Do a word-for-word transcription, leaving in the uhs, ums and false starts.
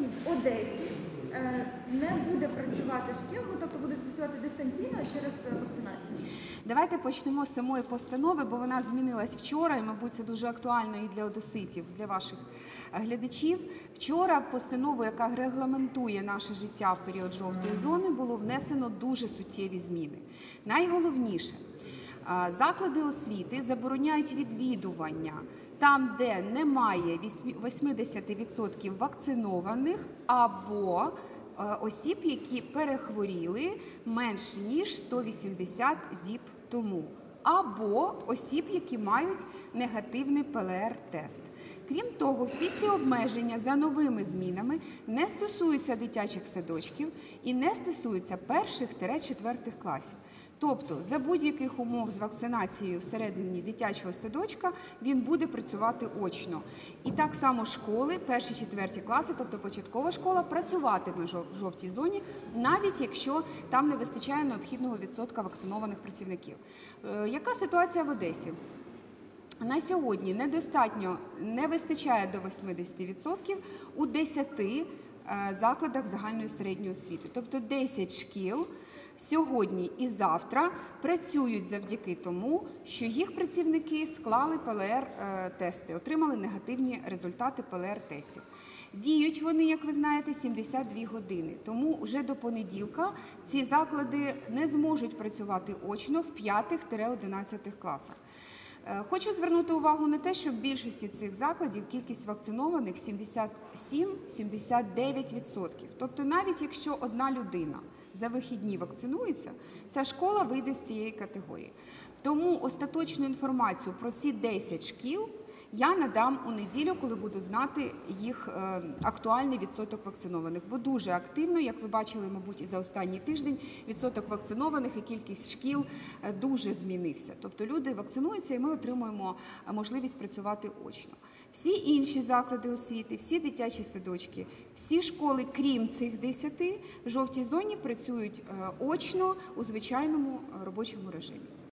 сьогодні в Одесі не буде працювати шкіл, тобто будуть працювати дистанційно через вакцинацію? Давайте почнемо з самої постанови, бо вона змінилась вчора, і, мабуть, це дуже актуально і для одеситів, для ваших глядачів. Вчора в постанову, яка регламентує наше життя в період жовтої зони, було внесено дуже суттєві зміни. Найголовніше, заклади освіти забороняють відвідування там, де немає вісімдесят відсотків вакцинованих або осіб, які перехворіли менш ніж сто вісімдесят діб тому, або осіб, які мають негативний пе ел ер тест. Крім того, всі ці обмеження за новими змінами не стосуються дитячих садочків і не стосуються перших-четвертих класів. Тобто, за будь-яких умов з вакцинацією всередині дитячого садочка він буде працювати очно. І так само школи, перші-четверті класи, тобто початкова школа, працюватиме в жовтій зоні, навіть якщо там не вистачає необхідного відсотка вакцинованих працівників. Яка ситуація в Одесі? На сьогодні недостатньо, не вистачає до вісімдесят відсотків у десяти закладах загальної середньої освіти. Тобто десять шкіл сьогодні і завтра працюють завдяки тому, що їх працівники склали пе ел ер-тести, отримали негативні результати пе ел ер-тестів. Діють вони, як ви знаєте, сімдесят дві години, тому вже до понеділка ці заклади не зможуть працювати очно в п'ятих-одинадцятих класах. Хочу звернути увагу на те, що в більшості цих закладів кількість вакцинованих сімдесят сім - сімдесят дев'ять відсотків. Тобто навіть якщо одна людина за вихідні вакцинується, ця школа вийде з цієї категорії. Тому остаточну інформацію про ці десять шкіл я надам у неділю, коли буду знати їх актуальний відсоток вакцинованих. Бо дуже активно, як ви бачили, мабуть, і за останній тиждень, відсоток вакцинованих і кількість шкіл дуже змінився. Тобто люди вакцинуються і ми отримуємо можливість працювати очно. Всі інші заклади освіти, всі дитячі садочки, всі школи, крім цих десяти, в жовтій зоні працюють очно у звичайному робочому режимі.